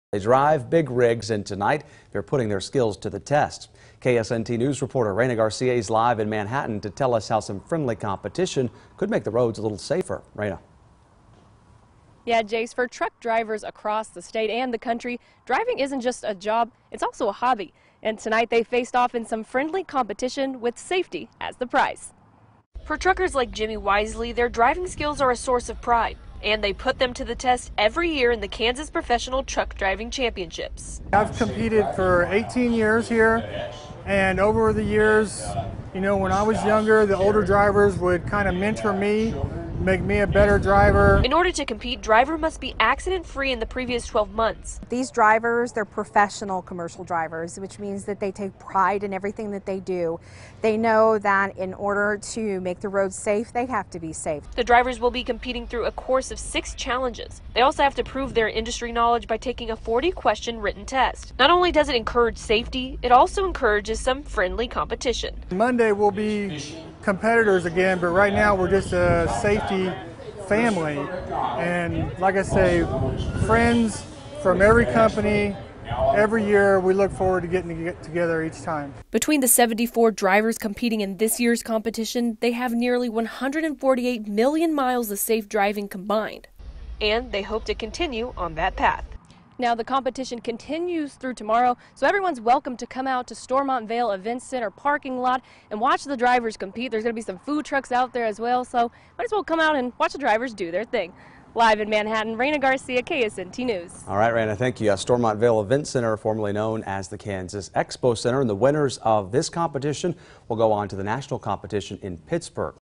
They drive big rigs, and tonight they're putting their skills to the test. KSNT News reporter Raina Garcia is live in Manhattan to tell us how some friendly competition could make the roads a little safer. Raina. Yeah, Jace, for truck drivers across the state and the country, driving isn't just a job, it's also a hobby. And tonight they faced off in some friendly competition with safety as the prize. For truckers like Jimmy Wisely, their driving skills are a source of pride, and they put them to the test every year in the Kansas Professional Truck Driving Championships. I've competed for 18 years here, and over the years, you know, when I was younger, the older drivers would kind of mentor me, make me a better driver. In order to compete, driver must be accident-free in the previous 12 months. These drivers, they're professional commercial drivers, which means that they take pride in everything that they do. They know that in order to make the roads safe, they have to be safe. The drivers will be competing through a course of 6 challenges. They also have to prove their industry knowledge by taking a 40-question written test. Not only does it encourage safety, it also encourages some friendly competition. Monday we'll be competitors again, but right now we're just a safety family, and like I say, friends from every company. Every year we look forward to getting together each time. Between the 74 drivers competing in this year's competition, they have nearly 148 million miles of safe driving combined, and they hope to continue on that path. Now, the competition continues through tomorrow, so everyone's welcome to come out to Stormont Vale Event Center parking lot and watch the drivers compete. There's going to be some food trucks out there as well, so might as well come out and watch the drivers do their thing. Live in Manhattan, Raina Garcia, KSNT News. All right, Raina, thank you. Stormont Vale Event Center, formerly known as the Kansas Expo Center, and the winners of this competition will go on to the national competition in Pittsburgh.